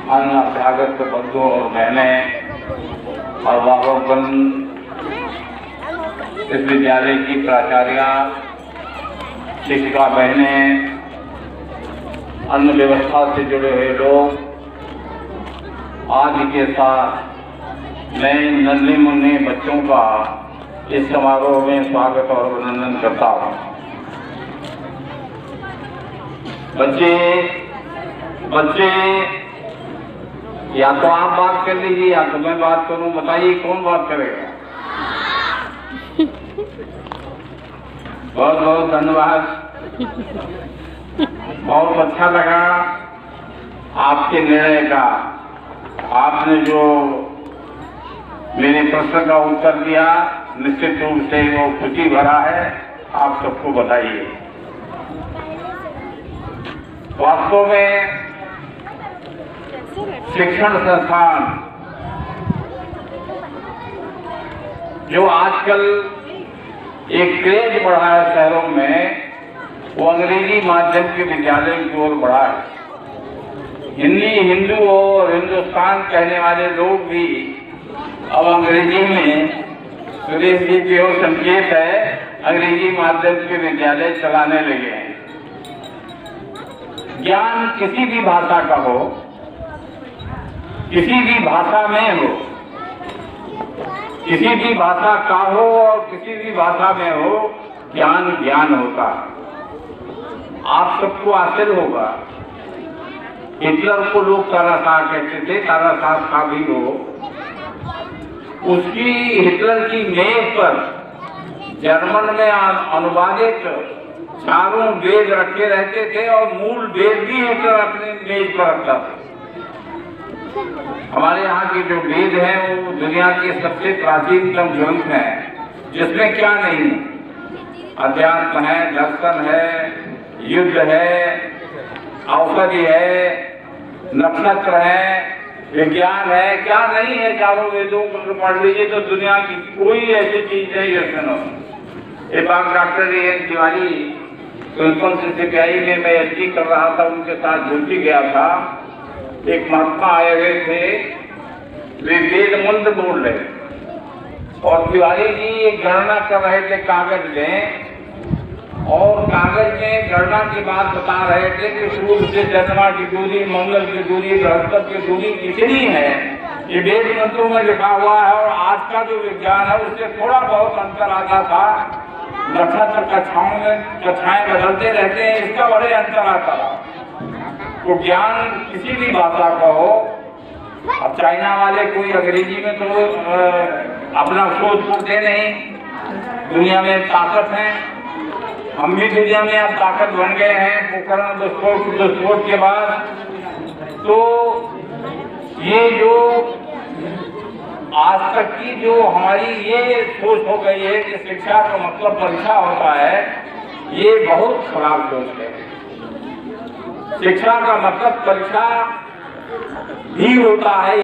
अन्य अभ्यागत बंधुओं और बहनें और वाहन इस विद्यालय की प्राचार्या, शिक्षिका बहनें, अन्य व्यवस्था से जुड़े हुए लोग, आज के साथ मैं नन्हे मुन्ने बच्चों का इस समारोह में स्वागत और अभिनंदन करता हूँ। बच्चे या तो आप बात कर लीजिए या तो मैं बात करूं, बताइए कौन बात करेगा। बहुत बहुत धन्यवाद। बहुत अच्छा लगा आपके निर्णय का। आपने जो मेरे प्रश्न का उत्तर दिया, निश्चित रूप से वो खुशी भरा है। आप सबको बताइए। वास्तव में शिक्षण संस्थान जो आजकल एक क्रेज बढ़ा है शहरों में, वो अंग्रेजी माध्यम के विद्यालय की ओर बढ़ा है। हिंदू और हिंदुस्तान कहने वाले लोग भी अब अंग्रेजी में, सुरेश जी की ओर संकेत है, अंग्रेजी माध्यम के विद्यालय चलाने लगे हैं। ज्ञान किसी भी भाषा का हो, किसी भी भाषा में हो, किसी भी भाषा का हो और किसी भी भाषा में हो, ज्ञान ज्ञान होता। आप सबको आश्चर्य होगा, हिटलर को लोग तानाशाह कहते थे, तानाशाह था भी वो। उसकी हिटलर की मेज पर जर्मन में अनुवादित चारों वेद रखे रहते थे और मूल वेद भी हिटलर अपने मेज पर रखता था। हमारे यहाँ के जो वेद हैं वो दुनिया के सबसे प्राचीनतम ग्रंथ हैं, जिसमें क्या नहीं है, अध्यात्म है, दर्शन है, युद्ध है, औषधि है, नक्षत्र है, विज्ञान है, क्या नहीं है। चारों वेदों को पढ़ लीजिए तो दुनिया की कोई ऐसी चीज नहीं है। सुनो, एक बार doctor N Tiwari principal CCPI में मैं एसटी कर रहा था, उनके साथ ड्यूटी गया था। एक महात्मा आए हुए थे, वे वेद मंत्र बोल रहे और तिवारी जी एक गणना कर रहे थे कागज में, और कागज में गणना की बात बता रहे थे कि सूर्य से चंद्रमा की दूरी, मंगल की दूरी, बृहस्पति की दूरी कितनी है। ये वेद मंत्रों में लिखा हुआ है और आज का जो विज्ञान है उससे थोड़ा बहुत अंतर आता था। नक्षत्र कक्षाएं बदलते रहते हैं, इसका बड़े अंतर आता था। तो ज्ञान किसी भी भाषा का हो, अब चाइना वाले कोई अंग्रेजी में तो अपना शोध करते नहीं, दुनिया में ताकत है। हम भी दुनिया में अब ताकत बन गए हैं पोखरण विस्फोट के बाद। तो ये जो आज तक की जो हमारी ये सोच हो गई है कि शिक्षा का मतलब परीक्षा होता है, ये बहुत खराब सोच है। शिक्षा का मतलब परीक्षा भी होता है।